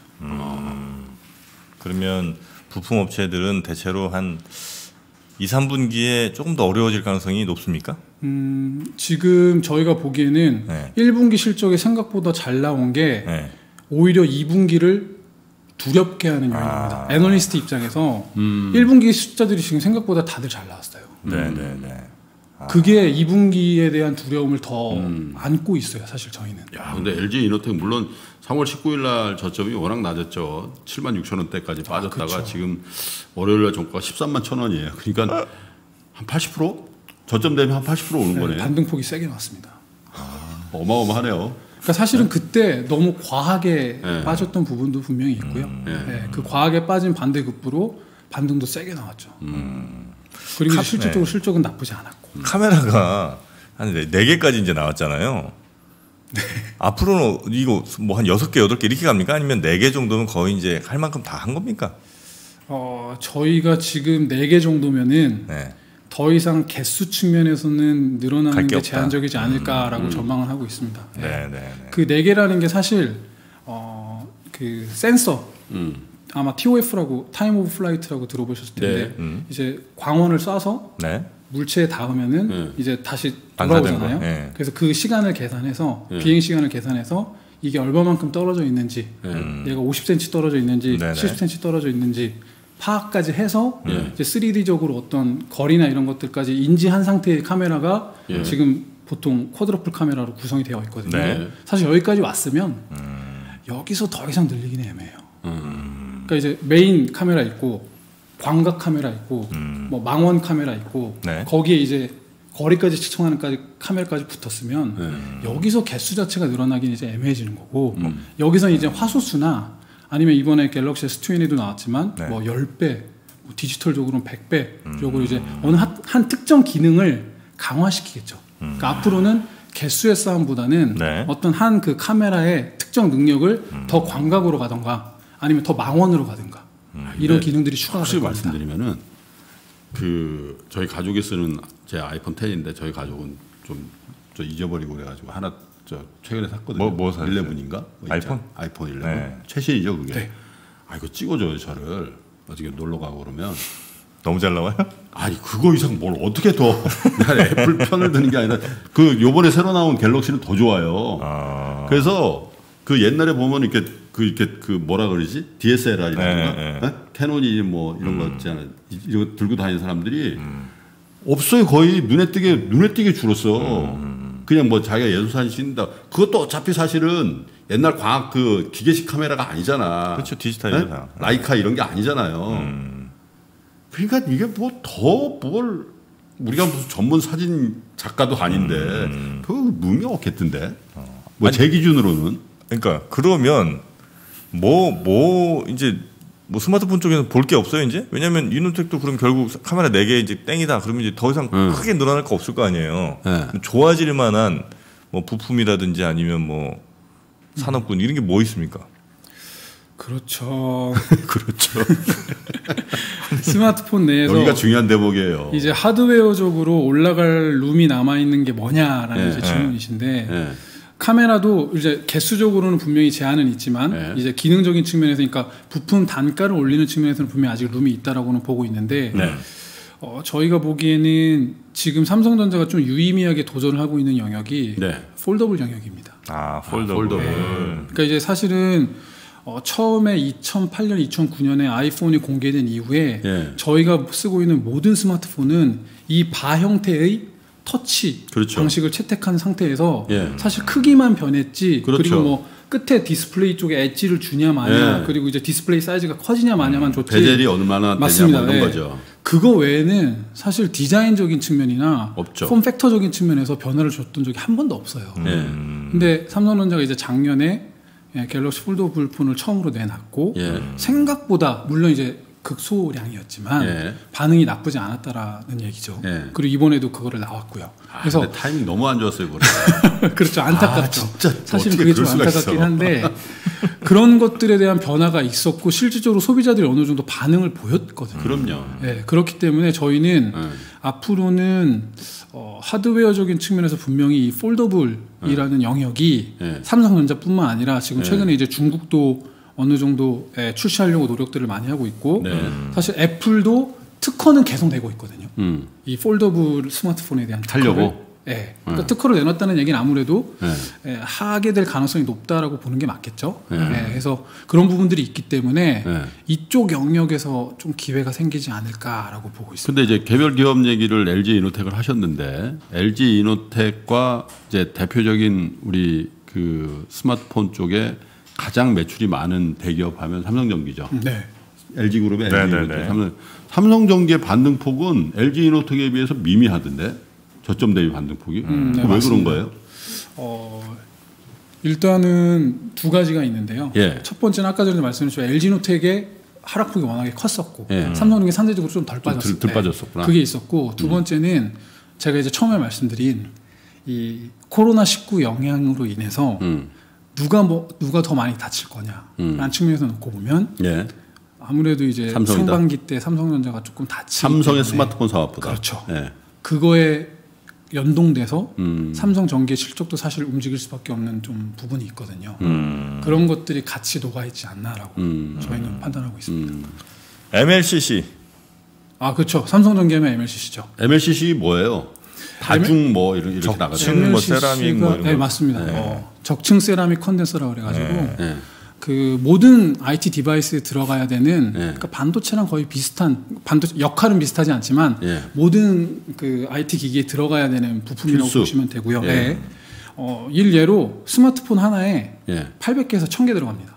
Speaker 1: 그러면 부품 업체들은 대체로 한 이, 삼 분기에 조금 더 어려워질 가능성이 높습니까?
Speaker 3: 음, 지금 저희가 보기에는
Speaker 1: 네.
Speaker 3: 일 분기 실적이 생각보다 잘 나온 게
Speaker 1: 네.
Speaker 3: 오히려 이 분기를 두렵게 하는 요인입니다.
Speaker 1: 아.
Speaker 3: 애널리스트 입장에서
Speaker 2: 음.
Speaker 3: 일 분기 숫자들이 지금 생각보다 다들 잘 나왔어요.
Speaker 1: 네, 네, 네.
Speaker 3: 그게 이 분기에 대한 두려움을 더
Speaker 2: 음.
Speaker 3: 안고 있어요, 사실 저희는.
Speaker 2: 야, 근데 엘지 이노텍 물론 삼월 십구일 날 저점이 워낙 낮았죠. 칠만 육천 원대까지 빠졌다가
Speaker 3: 그렇죠.
Speaker 2: 지금 월요일 날 종가가 십삼만 천 원이에요. 그러니까 한 팔십 퍼센트? 저점 되면 한 팔십 퍼센트 오는
Speaker 3: 네,
Speaker 2: 거네.
Speaker 3: 반등폭이 세게 나왔습니다.
Speaker 2: 어마어마하네요.
Speaker 3: 그러니까 사실은 그때 너무 과하게
Speaker 2: 네.
Speaker 3: 빠졌던 부분도 분명히 있고요.
Speaker 2: 네.
Speaker 3: 네, 그 과하게 빠진 반대급부로 반등도 세게 나왔죠.
Speaker 2: 음.
Speaker 3: 그리고
Speaker 1: 카-
Speaker 3: 실질적으로
Speaker 1: 네.
Speaker 3: 실적은 나쁘지 않았고.
Speaker 1: 카메라가 한 네 개까지 이제 나왔잖아요. 앞으로는 이거 뭐 한 여섯 개, 여덟 개 이렇게 갑니까? 아니면 네 개 정도면 거의 이제 할 만큼 다 한 겁니까?
Speaker 3: 어, 저희가 지금 네 개 정도면은
Speaker 1: 네.
Speaker 3: 더 이상 개수 측면에서는 늘어나는
Speaker 1: 갈게
Speaker 3: 게
Speaker 1: 없다.
Speaker 3: 제한적이지 않을까라고 전망을 하고 있습니다.
Speaker 1: 네, 네, 네.
Speaker 3: 그 네 개라는 게 사실 어, 그 센서
Speaker 2: 음.
Speaker 3: 아마 티오에프라고 타임 오브 플라이트라고 들어보셨을 텐데
Speaker 2: 네.
Speaker 1: 음.
Speaker 3: 이제 광원을 쏴서
Speaker 1: 네.
Speaker 3: 물체에 닿으면은
Speaker 2: 네.
Speaker 3: 이제 다시
Speaker 1: 반사된
Speaker 3: 돌아오잖아요.
Speaker 1: 거, 네.
Speaker 3: 그래서 그 시간을 계산해서
Speaker 2: 네.
Speaker 3: 비행 시간을 계산해서 이게 얼마만큼 떨어져 있는지
Speaker 2: 네.
Speaker 1: 음.
Speaker 3: 얘가 오십 센티미터 떨어져 있는지
Speaker 1: 네네.
Speaker 3: 칠십 센티미터 떨어져 있는지 파악까지 해서
Speaker 2: 네.
Speaker 3: 이제 쓰리디적으로 어떤 거리나 이런 것들까지 인지한 상태의 카메라가
Speaker 2: 예.
Speaker 3: 지금 보통 쿼드러플 카메라로 구성이 되어 있거든요.
Speaker 1: 네.
Speaker 3: 사실 여기까지 왔으면
Speaker 1: 음.
Speaker 3: 여기서 더 이상 늘리기는 애매해요.
Speaker 2: 음.
Speaker 3: 그러니까 이제 메인 카메라 있고 광각 카메라 있고
Speaker 1: 음.
Speaker 3: 뭐 망원 카메라 있고
Speaker 1: 네.
Speaker 3: 거기에 이제 거리까지 측정하는 까지 카메라까지 붙었으면
Speaker 2: 네.
Speaker 3: 여기서 개수 자체가 늘어나긴 이제 애매해지는 거고
Speaker 2: 음.
Speaker 3: 여기서 이제 화소수나 아니면 이번에 갤럭시 에스 이십이도 나왔지만
Speaker 1: 네.
Speaker 3: 뭐 십 배, 뭐 디지털적으로는 백 배
Speaker 1: 음.
Speaker 3: 적으로 이제 어느 한, 한 특정 기능을 강화시키겠죠. 그러니까 앞으로는 개수의 싸움보다는
Speaker 1: 네.
Speaker 3: 어떤 한 그 카메라의 특정 능력을 더 광각으로 가던가 아니면 더 망원으로 가든가 이런
Speaker 2: 네.
Speaker 3: 기능들이 추가가
Speaker 2: 혹시
Speaker 3: 될 겁니다.
Speaker 2: 말씀드리면은 그 저희 가족이 쓰는 제 아이폰 텐인데 저희 가족은 좀 저 잊어버리고 그래가지고 하나 저 최근에 샀거든요.
Speaker 1: 뭐- 뭐 샀어요?
Speaker 2: 십일인가? 뭐
Speaker 1: 아이폰?
Speaker 2: 있잖아. 아이폰 십일.
Speaker 1: 네.
Speaker 2: 최신이죠 그게.
Speaker 3: 네.
Speaker 2: 아 이거 찍어줘요 저를. 어떻게 놀러 가고 그러면
Speaker 1: 너무 잘 나와요?
Speaker 2: 아니 그거 이상 뭘 어떻게 더 난 애플 편을 드는 게 아니라 그 요번에 새로 나온 갤럭시는 더 좋아요.
Speaker 1: 아.
Speaker 2: 그래서 그 옛날에 보면 이렇게 그 이렇게 그 뭐라 그러지 디에스엘알이라든가
Speaker 1: 네, 네.
Speaker 2: 어? 캐논이 뭐 이런 거 있잖아요. 이- 이거 들고 다니는 사람들이 없어요. 거의 눈에 띄게 눈에 띄게 줄었어. 그냥 뭐 자기가 예술사진 찍는다. 그것도 어차피 사실은 옛날 과학 그 기계식 카메라가 아니잖아.
Speaker 1: 그렇죠. 디지털이죠,
Speaker 2: 네?
Speaker 1: 다.
Speaker 2: 라이카 이런 게 아니잖아요. 그러니까 이게 뭐 더 뭘 우리가 무슨 전문 사진 작가도 아닌데 그 의미 없겠던데. 뭐 제 기준으로는.
Speaker 1: 그러니까 그러면 뭐 뭐 이제 뭐 스마트폰 쪽에서 볼 게 없어요 이제. 왜냐하면 이노텍도 그럼 결국 카메라 네 개 이제 땡이다. 그러면 이제 더 이상
Speaker 2: 음.
Speaker 1: 크게 늘어날 거 없을 거 아니에요.
Speaker 2: 네.
Speaker 1: 좋아질 만한 뭐 부품이라든지 아니면 뭐 산업군 이런 게 뭐 있습니까?
Speaker 3: 그렇죠.
Speaker 2: 그렇죠.
Speaker 3: 스마트폰 내에서
Speaker 2: 여기가 중요한 대목이에요.
Speaker 3: 이제 하드웨어적으로 올라갈 룸이 남아 있는 게 뭐냐라는
Speaker 2: 네,
Speaker 3: 이제
Speaker 1: 네.
Speaker 3: 질문이신데
Speaker 2: 네.
Speaker 3: 카메라도 이제 개수적으로는 분명히 제한은 있지만
Speaker 2: 네.
Speaker 3: 이제 기능적인 측면에서 그러니까 부품 단가를 올리는 측면에서는 분명히 아직 룸이 있다라고는 보고 있는데
Speaker 2: 네.
Speaker 3: 어, 저희가 보기에는 지금 삼성전자가 좀 유의미하게 도전을 하고 있는 영역이
Speaker 2: 네.
Speaker 3: 폴더블 영역입니다.
Speaker 1: 아, 폴더블.
Speaker 2: 폴더블.
Speaker 3: 네. 그러니까 이제 사실은 어, 처음에 이천팔 년, 이천구 년에 아이폰이 공개된 이후에
Speaker 2: 예.
Speaker 3: 저희가 쓰고 있는 모든 스마트폰은 이 바 형태의 터치
Speaker 2: 그렇죠.
Speaker 3: 방식을 채택한 상태에서
Speaker 2: 예.
Speaker 3: 사실 크기만 변했지
Speaker 2: 그렇죠.
Speaker 3: 그리고 뭐 끝에 디스플레이 쪽에 엣지를 주냐 마냐
Speaker 2: 예.
Speaker 3: 그리고 이제 디스플레이 사이즈가 커지냐 마냐만 줬지.
Speaker 2: 베젤이 얼마나
Speaker 3: 맞습니다.
Speaker 2: 되냐 뭐 이런
Speaker 3: 예.
Speaker 2: 거죠.
Speaker 3: 그거 외에는 사실 디자인적인 측면이나
Speaker 2: 없죠.
Speaker 3: 폼 팩터적인 측면에서 변화를 줬던 적이 한 번도 없어요.
Speaker 2: 예.
Speaker 3: 근데 삼성전자가 이제 작년에 예, 갤럭시 폴더블 폰을 처음으로 내놨고
Speaker 2: 예.
Speaker 3: 생각보다 물론 이제 극소량이었지만
Speaker 2: 예.
Speaker 3: 반응이 나쁘지 않았다라는 얘기죠.
Speaker 2: 예.
Speaker 3: 그리고 이번에도 그거를 나왔고요.
Speaker 2: 아,
Speaker 3: 그래서
Speaker 2: 근데 타이밍 너무 안 좋았어요, 그거는.
Speaker 3: 그렇죠. 안타깝죠.
Speaker 2: 아, 진짜
Speaker 3: 사실은
Speaker 2: 어떻게
Speaker 3: 그게 좀
Speaker 2: 그럴 수가
Speaker 3: 안타깝긴
Speaker 2: 있어.
Speaker 3: 한데 그런 것들에 대한 변화가 있었고 실질적으로 소비자들이 어느 정도 반응을 보였거든요.
Speaker 2: 그럼요.
Speaker 3: 네, 그렇기 때문에 저희는
Speaker 2: 예.
Speaker 3: 앞으로는 어, 하드웨어적인 측면에서 분명히 이 폴더블이라는 영역이
Speaker 2: 예.
Speaker 3: 삼성전자뿐만 아니라 지금
Speaker 2: 예.
Speaker 3: 최근에 이제 중국도 어느 정도 예, 출시하려고 노력들을 많이 하고 있고
Speaker 2: 네.
Speaker 3: 사실 애플도 특허는 계속 내고 있거든요.
Speaker 2: 음.
Speaker 3: 이 폴더블 스마트폰에 대한 특허를.
Speaker 2: 하려고?
Speaker 3: 예. 그러니까 특허를 내놨다는 얘기는 아무래도
Speaker 2: 예.
Speaker 3: 예, 하게 될 가능성이 높다라고 보는 게 맞겠죠.
Speaker 2: 예.
Speaker 3: 예, 그래서 그런 부분들이 있기 때문에
Speaker 2: 예.
Speaker 3: 이쪽 영역에서 좀 기회가 생기지 않을까라고 보고 있습니다.
Speaker 2: 근데 이제 개별 기업 얘기를 엘지 이노텍을 하셨는데 엘지 이노텍과 이제 대표적인 우리 그 스마트폰 쪽에 가장 매출이 많은 대기업 하면 삼성전기죠.
Speaker 3: 네.
Speaker 2: 엘지그룹의 엘지
Speaker 1: 네네네.
Speaker 2: 이노텍. 삼성, 삼성전기의 반등폭은 엘지 이노텍에 비해서 미미하던데 저점 대비 반등폭이.
Speaker 3: 음, 네,
Speaker 2: 왜 그런
Speaker 3: 맞습니다.
Speaker 2: 거예요?
Speaker 3: 어, 일단은 두 가지가 있는데요.
Speaker 2: 예.
Speaker 3: 첫 번째는 아까 전에 말씀드렸죠. 엘지노텍의 하락폭이 워낙에 컸었고
Speaker 2: 예.
Speaker 3: 삼성전기 상대적으로 좀 덜
Speaker 2: 좀
Speaker 3: 빠졌어요.
Speaker 2: 들- 들 빠졌었구나.
Speaker 3: 그게 있었고 두 번째는 제가 이제 처음에 말씀드린 이 코로나 십구 영향으로 인해서
Speaker 2: 음.
Speaker 3: 누가 뭐 누가 더 많이 다칠 거냐라는
Speaker 2: 음.
Speaker 3: 측면에서 놓고 보면
Speaker 2: 예.
Speaker 3: 아무래도 이제
Speaker 2: 삼성이다.
Speaker 3: 상반기 때 삼성전자가 조금 다치기
Speaker 2: 삼성의
Speaker 3: 때문에
Speaker 2: 스마트폰 사업보다.
Speaker 3: 그렇죠.
Speaker 2: 예.
Speaker 3: 그거에 연동돼서
Speaker 2: 음.
Speaker 3: 삼성전기의 실적도 사실 움직일 수밖에 없는 좀 부분이 있거든요.
Speaker 1: 음.
Speaker 3: 그런 것들이 같이 녹아 있지 않나라고
Speaker 2: 음.
Speaker 3: 저희는 판단하고 있습니다.
Speaker 2: 음.
Speaker 1: 엠엘씨씨.
Speaker 3: 아 그렇죠. 삼성전기하면 엠엘씨씨죠.
Speaker 2: 엠엘씨씨 뭐예요? 다중 뭐 이렇게, 이렇게 나가죠.
Speaker 1: 적층 뭐 세라믹 뭐 이런
Speaker 3: 네
Speaker 1: 거.
Speaker 3: 맞습니다.
Speaker 2: 네.
Speaker 3: 어, 적층 세라믹 컨덴서라고 그래가지고
Speaker 1: 네.
Speaker 2: 예.
Speaker 3: 그 모든 아이티 디바이스에 들어가야 되는
Speaker 2: 네.
Speaker 3: 그러니까 반도체랑 거의 비슷한 반도 역할은 비슷하지 않지만
Speaker 2: 예.
Speaker 3: 모든 그 아이티 기기에 들어가야 되는 부품이라고
Speaker 2: 필수.
Speaker 3: 보시면 되고요.
Speaker 2: 예.
Speaker 3: 네. 어, 일례로 스마트폰 하나에
Speaker 2: 예.
Speaker 3: 팔백 개에서 천 개 들어갑니다.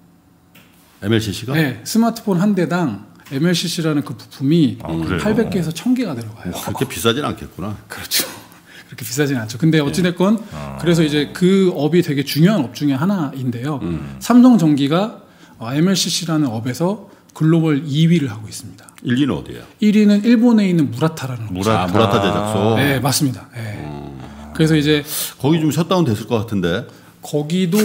Speaker 2: 엠엘씨씨가?
Speaker 3: 네, 스마트폰 한 대당 엠엘씨씨라는 그 부품이
Speaker 1: 아, 그래요?
Speaker 3: 팔백 개에서 천 개가 들어가요.
Speaker 2: 그렇게 비싸진 않겠구나.
Speaker 3: 그렇죠. 그렇게 비싸진 않죠. 근데 어찌됐건 그래서 이제 그 업이 되게 중요한 업 중에 하나인데요.
Speaker 2: 음.
Speaker 3: 삼성전기가 엠엘씨씨라는 업에서 글로벌 이 위를 하고 있습니다.
Speaker 2: 일 위는 어디예요?
Speaker 3: 일 위는 일본에 있는 무라타라는 곳.
Speaker 2: 아, 무라타 제작소.
Speaker 3: 네, 맞습니다. 네. 그래서 이제
Speaker 2: 거기 좀 셧다운 됐을 것 같은데.
Speaker 3: 거기도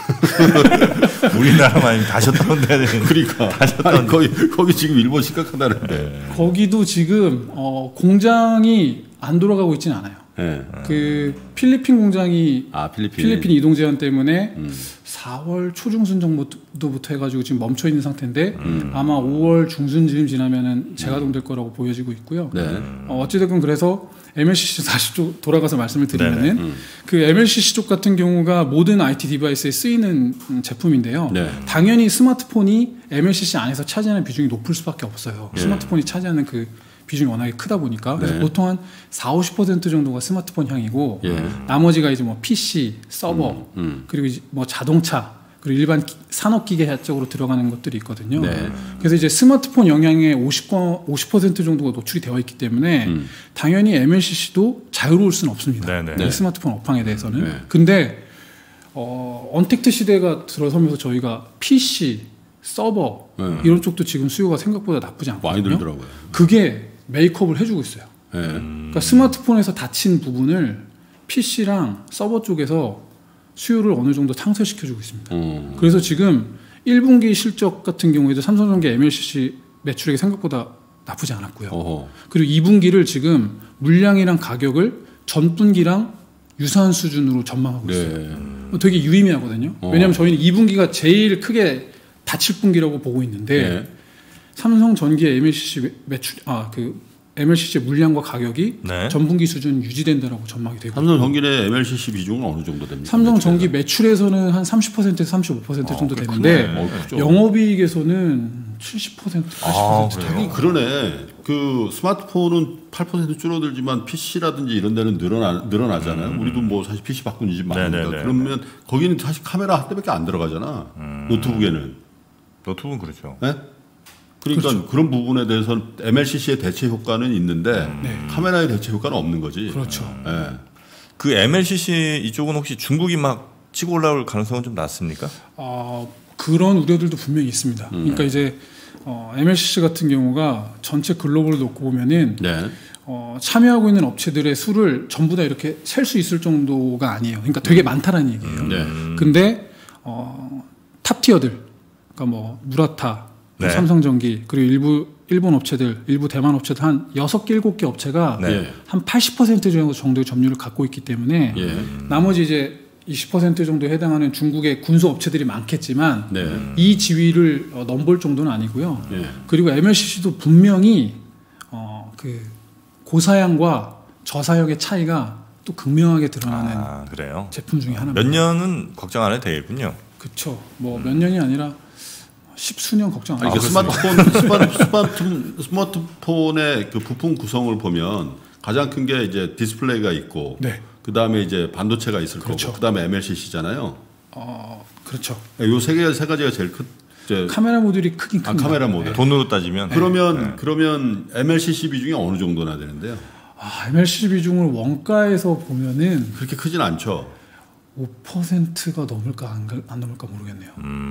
Speaker 1: 우리나라만 아니면 다 셧다운돼야 되는.
Speaker 2: 그러니까. 아니, 거기 거기 지금 일본 심각하다는데.
Speaker 3: 거기도 지금 어, 공장이 안 돌아가고 있지는 않아요.
Speaker 2: 예.
Speaker 3: 그 필리핀 공장이
Speaker 2: 아 필리핀.
Speaker 3: 필리핀 이동 제한 때문에
Speaker 2: 음.
Speaker 3: 사월 초중순 정도부터 해가지고 지금 멈춰 있는 상태인데
Speaker 2: 음.
Speaker 3: 아마 오월 중순쯤 지나면은 재가동될 거라고 보여지고 있고요.
Speaker 2: 네.
Speaker 3: 어, 어찌됐건 그래서 엠엘씨씨 다시 또 돌아가서 말씀을 드리면은
Speaker 2: 음.
Speaker 3: 그 엠엘씨씨 쪽 같은 경우가 모든 아이티 디바이스에 쓰이는 음, 제품인데요.
Speaker 2: 네.
Speaker 3: 당연히 스마트폰이 엠엘씨씨 안에서 차지하는 비중이 높을 수밖에 없어요.
Speaker 2: 네.
Speaker 3: 스마트폰이 차지하는 그 비중이 워낙에 크다 보니까 그래서
Speaker 2: 네.
Speaker 3: 보통 한 사오십 퍼센트 정도가 스마트폰 향이고
Speaker 2: 예.
Speaker 3: 나머지가 이제 뭐 피씨, 서버
Speaker 2: 음.
Speaker 3: 그리고 이제 뭐 자동차 그리고 일반 기- 산업기계 쪽으로 들어가는 것들이 있거든요.
Speaker 2: 네.
Speaker 3: 그래서 이제 스마트폰 영향에 오십 퍼센트 정도가 노출이 되어 있기 때문에
Speaker 2: 음.
Speaker 3: 당연히 엠엘씨씨도 자유로울 수는 없습니다.
Speaker 1: 네네.
Speaker 3: 이 스마트폰 업황에 대해서는.
Speaker 2: 네.
Speaker 3: 근데 어, 언택트 시대가 들어서면서 저희가 피씨, 서버
Speaker 2: 네.
Speaker 3: 이런 쪽도 지금 수요가 생각보다 나쁘지 않거든요.
Speaker 2: 많이 들더라고요.
Speaker 3: 그게 메이크업을 해주고 있어요.
Speaker 2: 예.
Speaker 3: 그러니까 스마트폰에서 닫힌 부분을 피씨랑 서버 쪽에서 수요를 어느 정도 창설시켜주고 있습니다.
Speaker 2: 음.
Speaker 3: 그래서 지금 일 분기 실적 같은 경우에도 삼성전기 엠엘씨씨 매출액이 생각보다 나쁘지 않았고요.
Speaker 2: 어허.
Speaker 3: 그리고 이 분기를 지금 물량이랑 가격을 전분기랑 유사한 수준으로 전망하고 있어요.
Speaker 2: 네.
Speaker 3: 되게 유의미하거든요.
Speaker 2: 어.
Speaker 3: 왜냐하면 저희는 이 분기가 제일 크게 닫힐 분기라고 보고 있는데
Speaker 2: 네.
Speaker 3: 삼성전기의 엠엘씨씨 매출 아 그 엠엘씨씨 물량과 가격이
Speaker 1: 네.
Speaker 3: 전분기 수준 유지된다라고 전망이 되고
Speaker 2: 삼성전기의 엠엘씨씨 비중은 어느 정도 됩니까?
Speaker 3: 삼성전기 매출에서는 한 삼십 퍼센트에서 삼십오 퍼센트
Speaker 2: 아,
Speaker 3: 정도
Speaker 2: 꽤
Speaker 3: 되는데
Speaker 2: 크네. 어, 크죠.
Speaker 3: 영업이익에서는 칠십 퍼센트,
Speaker 1: 아,
Speaker 3: 팔십 퍼센트
Speaker 1: 그래요?
Speaker 3: 되고
Speaker 2: 그러네. 그 스마트폰은 팔 퍼센트 줄어들지만 피씨라든지 이런 데는 늘어나, 늘어나잖아요.
Speaker 1: 음.
Speaker 2: 우리도 뭐 사실 피씨 바꾼 집 많으니까.
Speaker 1: 네네네.
Speaker 2: 그러면 거기는 사실 카메라 한 대밖에 안 들어가잖아.
Speaker 1: 음.
Speaker 2: 노트북에는.
Speaker 1: 노트북은 그렇죠.
Speaker 2: 네? 그러니까
Speaker 3: 그렇죠.
Speaker 2: 그런 부분에 대해서는 엠엘씨씨의 대체 효과는 있는데
Speaker 3: 네.
Speaker 2: 카메라의 대체 효과는 없는 거지.
Speaker 3: 그렇죠.
Speaker 2: 예.
Speaker 1: 그 엠엘씨씨 이쪽은 혹시 중국이 막 치고 올라올 가능성은 좀 낮습니까?
Speaker 3: 어, 그런 우려들도 분명히 있습니다.
Speaker 2: 음.
Speaker 3: 그러니까 이제 어, 엠엘씨씨 같은 경우가 전체 글로벌을 놓고 보면은
Speaker 2: 네.
Speaker 3: 어, 참여하고 있는 업체들의 수를 전부 다 이렇게 셀 수 있을 정도가 아니에요. 그러니까 되게 많다라는 얘기예요.
Speaker 2: 네.
Speaker 3: 근데 어, 탑티어들, 그러니까 뭐 무라타,
Speaker 1: 네.
Speaker 3: 삼성전기 그리고 일부 일본 업체들, 일부 대만 업체들 한 여섯 개, 일곱 개 업체가
Speaker 1: 네.
Speaker 2: 예.
Speaker 3: 한 팔십 퍼센트 정도의 점유율을 갖고 있기 때문에
Speaker 2: 예.
Speaker 3: 나머지 이제 이십 퍼센트 정도에 해당하는 중국의 군수 업체들이 많겠지만
Speaker 2: 네.
Speaker 3: 이 지위를 어, 넘볼 정도는 아니고요.
Speaker 2: 예.
Speaker 3: 그리고 엠엘씨씨도 분명히 어, 그 고사양과 저사양의 차이가 또 극명하게 드러나는
Speaker 1: 아, 그래요.
Speaker 3: 제품 중에 하나입니다.
Speaker 1: 몇 년은 걱정 안 해도 되겠군요.
Speaker 3: 그렇죠. 뭐 몇 년이 아니라 십수년 걱정 안
Speaker 2: 아니,
Speaker 3: 해요.
Speaker 2: 그 스마트폰, 스마트, 스마트, 스마트폰의 그 부품 구성을 보면 가장 큰 게 이제 디스플레이가 있고,
Speaker 3: 네.
Speaker 2: 그 다음에 이제 반도체가 있을
Speaker 3: 그렇죠.
Speaker 2: 거고, 그 다음에 엠엘씨씨잖아요.
Speaker 3: 어, 그렇죠.
Speaker 2: 요 세 개, 세 가지가 제일 큰, 이제
Speaker 3: 카메라 모듈이 크긴
Speaker 2: 아,
Speaker 3: 큽니다.
Speaker 2: 카메라 모델.
Speaker 1: 돈으로 따지면
Speaker 2: 그러면, 그러면 엠엘씨씨 비중이 어느 정도나 되는데요?
Speaker 3: 아, 엠엘씨씨 비중을 원가에서 보면은
Speaker 2: 그렇게 크진 않죠.
Speaker 3: 오 퍼센트가 넘을까 안, 가- 안 넘을까 모르겠네요.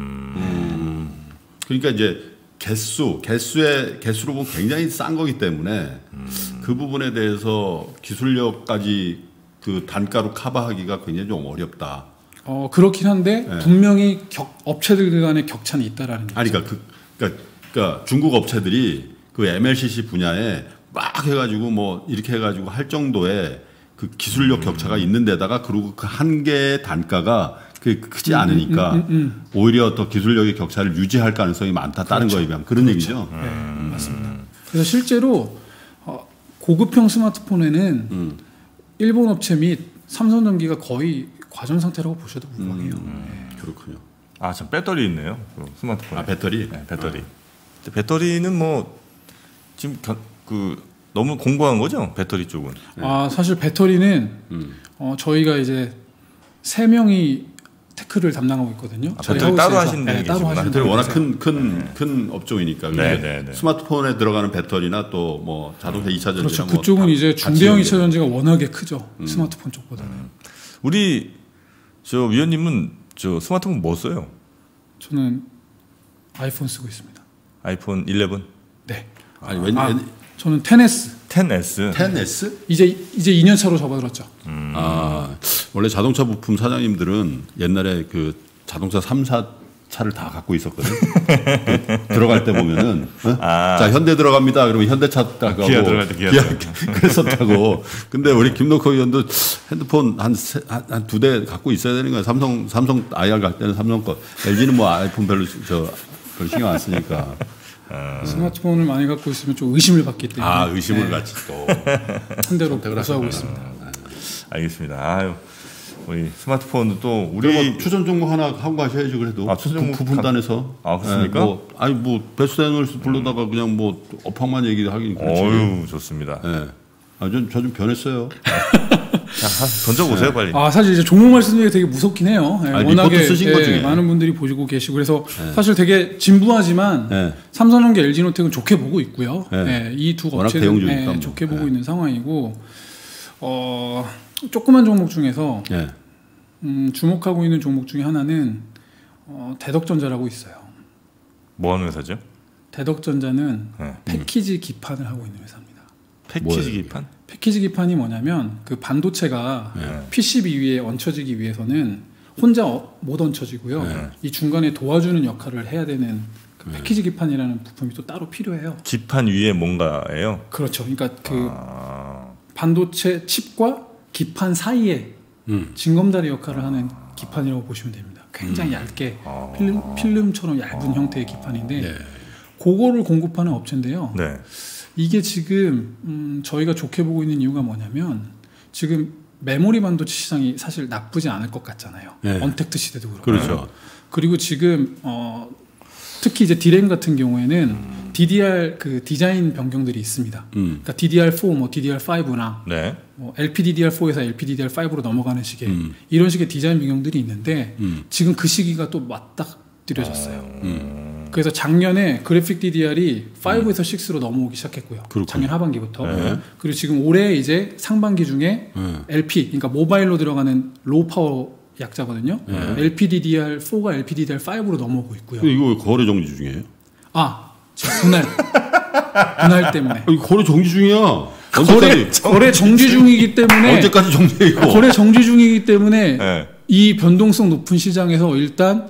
Speaker 2: 그러니까 이제 개수, 개수의 개수로 보면 굉장히 싼 거기 때문에 그 부분에 대해서 기술력까지 그 단가로 커버하기가 굉장히 좀 어렵다.
Speaker 3: 어, 그렇긴 한데
Speaker 2: 네.
Speaker 3: 분명히 격, 업체들 간의 격차는 있다라는 얘기죠.
Speaker 2: 아니 그러니까 그 그러니까, 그러니까 중국 업체들이 그 엠엘씨씨 분야에 막 해가지고 뭐 이렇게 해가지고 할 정도의 그 기술력 격차가 있는 데다가 그리고 그 한 개의 단가가 그 크지 않으니까
Speaker 3: 음, 음, 음.
Speaker 2: 오히려 더 기술력의 격차를 유지할 가능성이 많다. 다른
Speaker 3: 그렇죠.
Speaker 2: 거에 비하면 그런 얘기죠.
Speaker 3: 네, 맞습니다. 그래서 실제로 어, 고급형 스마트폰에는
Speaker 2: 음.
Speaker 3: 일본 업체 및 삼성전기가 거의 과전 상태라고 보셔도 무방해요.
Speaker 2: 음, 그렇군요.
Speaker 1: 아, 참 배터리 있네요. 그 스마트폰에.
Speaker 2: 아 배터리.
Speaker 1: 네, 배터리. 근데 배터리는 뭐 지금 견- 그 너무 공고한 거죠? 배터리 쪽은.
Speaker 3: 아 사실 배터리는
Speaker 2: 음.
Speaker 3: 어, 저희가 이제 세 명이 테크를 담당하고 있거든요.
Speaker 1: 아,
Speaker 3: 저희
Speaker 1: 배터리 따로
Speaker 3: 하우스에서.
Speaker 1: 하시는
Speaker 3: 네,
Speaker 1: 분이
Speaker 3: 따로
Speaker 1: 계시구나.
Speaker 3: 하시는
Speaker 2: 배터리
Speaker 3: 분이
Speaker 2: 워낙
Speaker 3: 계세요.
Speaker 2: 큰 큰 큰 업종이니까
Speaker 1: 네,
Speaker 2: 그게
Speaker 1: 네, 네.
Speaker 2: 스마트폰에 들어가는 배터리나 또 뭐 자동차 이 차 전지나
Speaker 3: 그렇죠.
Speaker 2: 뭐
Speaker 3: 그쪽은
Speaker 2: 다
Speaker 3: 이제
Speaker 2: 같이
Speaker 3: 중대형
Speaker 2: 연결.
Speaker 3: 이 차 전지가 워낙에 크죠.
Speaker 2: 음.
Speaker 3: 스마트폰 쪽보다는.
Speaker 1: 우리 저 위원님은 저 스마트폰 뭐 써요?
Speaker 3: 저는 아이폰 쓰고 있습니다.
Speaker 1: 아이폰 십일,
Speaker 3: 네.
Speaker 2: 아니 왠
Speaker 3: 아,
Speaker 2: 왠-
Speaker 3: 저는 텐에스
Speaker 1: 텐에스.
Speaker 2: 텐 에스?
Speaker 3: 이제 이제 이 년 차로 접어들었죠.
Speaker 2: 아 원래 자동차 부품 사장님들은 옛날에 그 자동차 삼 사 차를 다 갖고 있었거든. 그 들어갈 때 보면은 어?
Speaker 1: 아.
Speaker 2: 자 현대 들어갑니다. 그러면 현대차 딱 가고
Speaker 1: 기아 들어갈 때 기아
Speaker 2: 그랬었다고. 근데 우리 김덕호 의원도 핸드폰 한 한 두 대 갖고 있어야 되는 거야. 삼성 삼성 아이알 갈 때는 삼성 거. 엘지는 뭐 아이폰 별로 저 별로 신경 안 쓰니까.
Speaker 3: 스마트폰을 많이 갖고 있으면 좀 의심을 받기 때문에
Speaker 2: 아 의심을
Speaker 3: 네,
Speaker 2: 같이 또.
Speaker 3: 한 대로 고수하고 있습니다.
Speaker 1: 알겠습니다. 아유. 우리 스마트폰도 또 우리
Speaker 2: 우리 뭐 추천 종목 하나 하고 가셔야지 그래도.
Speaker 1: 아, 추천 종목
Speaker 2: 부분단에서.
Speaker 1: 아, 그렇습니까?
Speaker 2: 네, 뭐, 아니 뭐 베스트 애널리스트 불러다가 그냥 뭐 업황만 얘기하긴 그렇지.
Speaker 1: 어유 좋습니다.
Speaker 2: 네. 아, 전 저 좀 변했어요.
Speaker 1: 자, 던져 보세요 빨리.
Speaker 3: 아 사실 이제 종목 말씀드리기 되게 무섭긴 해요. 예,
Speaker 2: 아,
Speaker 3: 워낙에
Speaker 2: 리포트 쓰신 것
Speaker 3: 예,
Speaker 2: 중에.
Speaker 3: 많은 분들이 보시고 계시고 그래서 사실 되게 진부하지만
Speaker 2: 네.
Speaker 3: 삼성전기, 엘지노텍은 좋게 보고 있고요.
Speaker 2: 네.
Speaker 3: 이 두
Speaker 2: 워낙
Speaker 3: 업체는
Speaker 2: 대형주니까
Speaker 3: 예,
Speaker 2: 뭐.
Speaker 3: 좋게 보고
Speaker 2: 네.
Speaker 3: 있는 상황이고 어, 조그만 종목 중에서
Speaker 2: 네.
Speaker 3: 음, 주목하고 있는 종목 중에 하나는 어, 대덕전자라고 있어요.
Speaker 1: 뭐 하는 회사죠?
Speaker 3: 대덕전자는
Speaker 1: 네.
Speaker 3: 패키지 기판을 하고 있는 회사입니다.
Speaker 1: 패키지
Speaker 2: 뭐예요,
Speaker 1: 기판?
Speaker 3: 패키지 기판이 뭐냐면 그 반도체가
Speaker 1: 네.
Speaker 3: 피씨비 위에 얹혀지기 위해서는 혼자 어- 못 얹혀지고요.
Speaker 2: 네.
Speaker 3: 이 중간에 도와주는 역할을 해야 되는 그 패키지 기판이라는 부품이 또 따로 필요해요.
Speaker 1: 기판 위에 뭔가예요?
Speaker 3: 그렇죠. 그러니까 그
Speaker 1: 아,
Speaker 3: 반도체 칩과 기판 사이에
Speaker 2: 음.
Speaker 3: 징검다리 역할을 하는 기판이라고 보시면 됩니다. 굉장히 얇게 필름, 필름처럼 얇은 형태의 기판인데
Speaker 2: 네.
Speaker 3: 그거를 공급하는 업체인데요.
Speaker 1: 네.
Speaker 3: 이게 지금 음, 저희가 좋게 보고 있는 이유가 뭐냐면 지금 메모리 반도체 시장이 사실 나쁘지 않을 것 같잖아요.
Speaker 2: 네.
Speaker 3: 언택트 시대도 그렇고.
Speaker 2: 그렇죠.
Speaker 3: 그리고 지금 어, 특히 이제 디램 같은 경우에는 음. 디디알 그 디자인 변경들이 있습니다.
Speaker 2: 음.
Speaker 3: 그러니까 디디알 사, 뭐 디디알 오나
Speaker 1: 네.
Speaker 3: 뭐 엘피디디알사에서 엘피디디알오로 넘어가는 식의
Speaker 2: 음.
Speaker 3: 이런 식의 디자인 변경들이 있는데
Speaker 2: 음.
Speaker 3: 지금 그 시기가 또 맞닥뜨려졌어요.
Speaker 2: 음.
Speaker 3: 그래서 작년에 그래픽 디디알이 오에서 육으로 넘어오기 시작했고요.
Speaker 2: 그렇군요.
Speaker 3: 작년 하반기부터.
Speaker 2: 네.
Speaker 3: 그리고 지금 올해 이제 상반기 중에
Speaker 2: 네.
Speaker 3: 엘피, 그러니까 모바일로 들어가는 로우 파워 약자거든요.
Speaker 2: 네.
Speaker 3: 엘피디디알사가 엘피디디알오로 넘어오고 있고요.
Speaker 2: 이거 거래 정지 중이에요?
Speaker 3: 아, 지금 분할. 분할 때문에.
Speaker 2: 이거 거래 정지 중이야.
Speaker 3: 거래,
Speaker 2: 언제까지?
Speaker 3: 거래 정지 중이기 때문에.
Speaker 2: 언제까지 정지해 이거?
Speaker 3: 거래 정지 중이기 때문에
Speaker 1: 네.
Speaker 3: 이 변동성 높은 시장에서 일단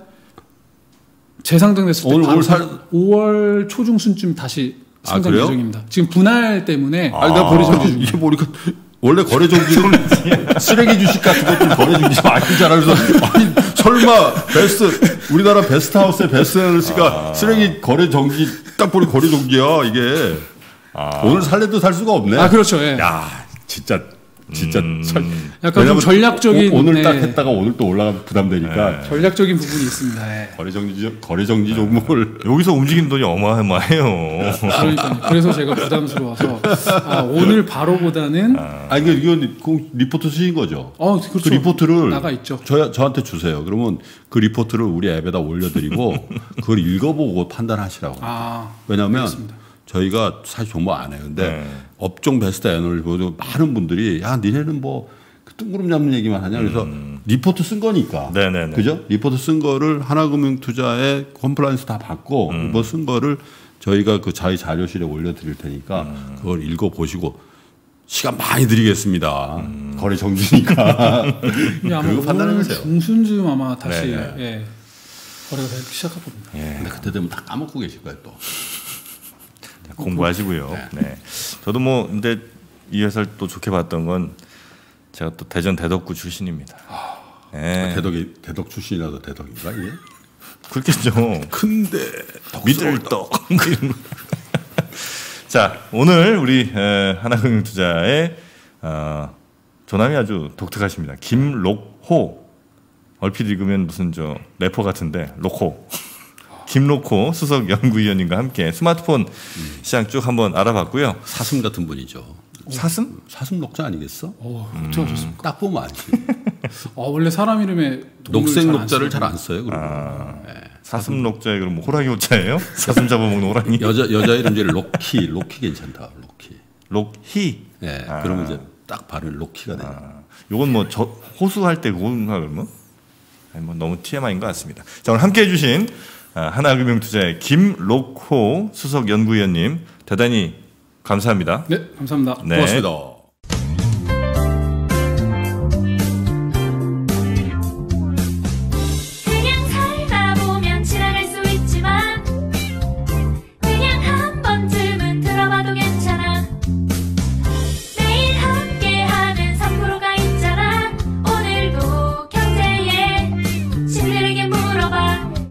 Speaker 3: 재상정됐을 때
Speaker 2: 오늘
Speaker 3: 바로
Speaker 2: 올 살-
Speaker 3: 오월 초중순쯤 다시
Speaker 2: 아,
Speaker 3: 상장
Speaker 2: 그래요?
Speaker 3: 예정입니다. 지금 분할 때문에
Speaker 2: 아니 나 거래 정지 이게 보니까 원래 거래 정지는 쓰레기 주식 같은 것들 거래 정지 좀 아니잖아. 그래서 아니 설마 베스트 우리나라 베스트 하우스의 베스트 셀러스가
Speaker 1: 아.
Speaker 2: 쓰레기 거래 정지 딱 보니 거래 정지야 이게.
Speaker 1: 아.
Speaker 2: 오늘 살래도 살 수가 없네.
Speaker 3: 아 그렇죠. 예.
Speaker 2: 야 진짜 진짜
Speaker 1: 음.
Speaker 2: 설-
Speaker 3: 약간 좀
Speaker 2: 왜냐면
Speaker 3: 전략적인
Speaker 2: 오, 오늘 딱
Speaker 3: 네.
Speaker 2: 했다가 오늘 또 올라가면 부담되니까
Speaker 1: 네.
Speaker 3: 전략적인 부분이 있습니다. 예.
Speaker 2: 거래 정지 거래 정지 종목을
Speaker 1: 여기서 움직이는 돈이 어마어마해요.
Speaker 3: 그러니까 그래서 제가 부담스러워서 아, 오늘 바로보다는 아,
Speaker 2: 아 이거 이건 그 리포트 쓰신 거죠?
Speaker 3: 그렇죠.
Speaker 2: 그 리포트를
Speaker 3: 나가 있죠.
Speaker 2: 저 저한테 주세요. 그러면 그 리포트를 우리 앱에다 올려드리고 그걸 읽어보고 판단하시라고.
Speaker 3: 아,
Speaker 2: 왜냐하면
Speaker 3: 알겠습니다.
Speaker 2: 저희가 사실 정보 안 해요. 근데
Speaker 1: 네.
Speaker 2: 업종 베스트 애널을 보도 많은 분들이 야 니네는 뭐 뜬구름 잡는 얘기만 하냐. 그래서
Speaker 1: 음.
Speaker 2: 리포트 쓴 거니까.
Speaker 1: 네네네.
Speaker 2: 그죠? 리포트 쓴 거를 하나금융투자에 컴플라이언스 다 받고
Speaker 1: 음.
Speaker 2: 뭐 쓴 거를 저희가 그 저희 자료실에 올려드릴 테니까
Speaker 1: 음.
Speaker 2: 그걸 읽어보시고 시간 많이 드리겠습니다.
Speaker 1: 음.
Speaker 2: 거래 정지니까.
Speaker 3: 이게 아마
Speaker 2: 그거 판단해
Speaker 3: 오늘
Speaker 2: 보세요.
Speaker 3: 중순쯤 아마 다시
Speaker 1: 네네.
Speaker 3: 예, 거래가 되기 시작할 겁니다.
Speaker 1: 예.
Speaker 2: 근데 그때 되면 다 까먹고 계실 거예요 또.
Speaker 1: 공부하시고요. 네. 저도 뭐 근데 이 회사를 또 좋게 봤던 건 제가 또 대전 대덕구 출신입니다. 예.
Speaker 2: 대덕이 대덕 출신이라서 대덕인가 이게?
Speaker 1: 그렇겠죠.
Speaker 2: 근데
Speaker 1: 미들떡. 자, 오늘 우리 에, 하나금융투자의 어, 조남이 아주 독특하십니다. 김록호. 얼핏 읽으면 무슨 저 래퍼 같은데 로코. 김록호 수석 연구위원님과 함께 스마트폰 시장 쭉 한번 알아봤고요.
Speaker 2: 사슴 같은 분이죠.
Speaker 1: 사슴?
Speaker 2: 사슴 녹자 아니겠어?
Speaker 3: 오, 좋습니다.
Speaker 2: 딱 보면 알지.
Speaker 3: 어, 원래 사람 이름에 동물
Speaker 2: 녹색
Speaker 3: 잘안
Speaker 2: 녹자를
Speaker 3: 쓰거든요.
Speaker 2: 잘 안 써요. 그리고
Speaker 1: 아, 사슴 녹자에 그럼 뭐 호랑이 호자예요? 사슴 잡아먹는 호랑이?
Speaker 2: 여자 여자 이름 중에 로키, 로키 괜찮다. 로키.
Speaker 1: 록희.
Speaker 2: 예,
Speaker 1: 아.
Speaker 2: 그러면 이제 딱 발음 로키가 돼요.
Speaker 1: 아, 요건 뭐 저 호수할 때 그건가 그러면? 아니 뭐 너무 티엠아이인 것 같습니다. 자, 오늘 함께해 주신 아, 하나금융투자의 김록호 수석 연구위원님 대단히 감사합니다.
Speaker 3: 네, 감사합니다.
Speaker 1: 네.
Speaker 2: 고맙습니다.